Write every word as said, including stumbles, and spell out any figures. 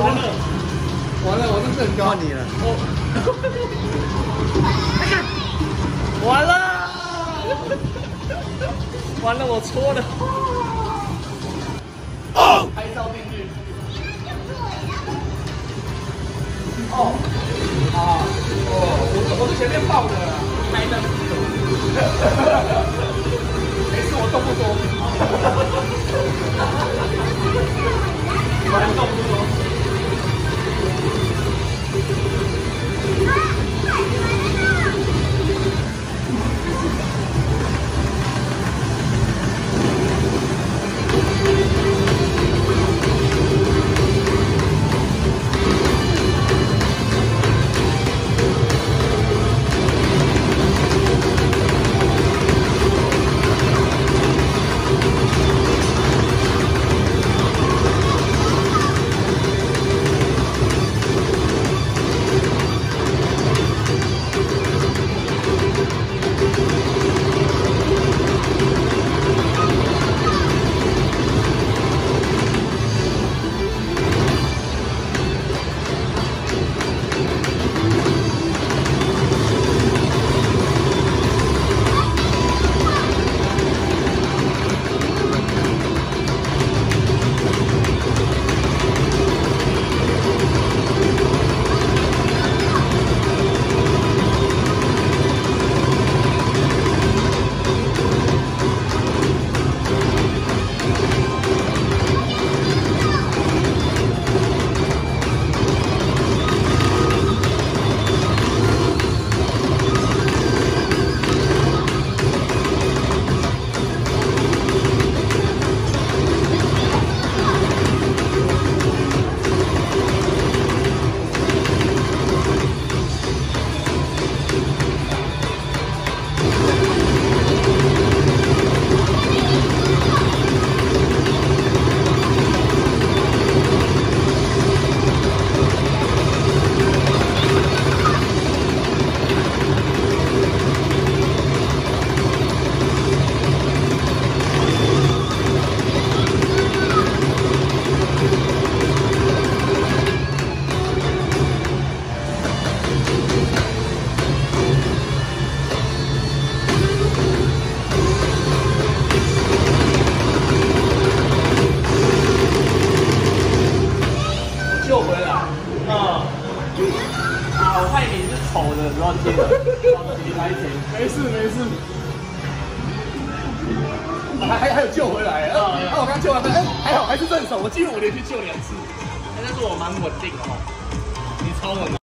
完了，完了，我这是很高你了。哦，完了，完了，我错了。哦，拍照进去。哦，啊，哦，我我是前面抱的啦，拍的。没事，我动不多。我还动不多。 救回来，嗯，啊，我害你是丑的，乱接的，你还行，没事没事，还还还有救回来，啊，啊，我刚救完，哎，还好还是正手，我记得我连续救两次，但是我蛮稳定的哦，你超稳。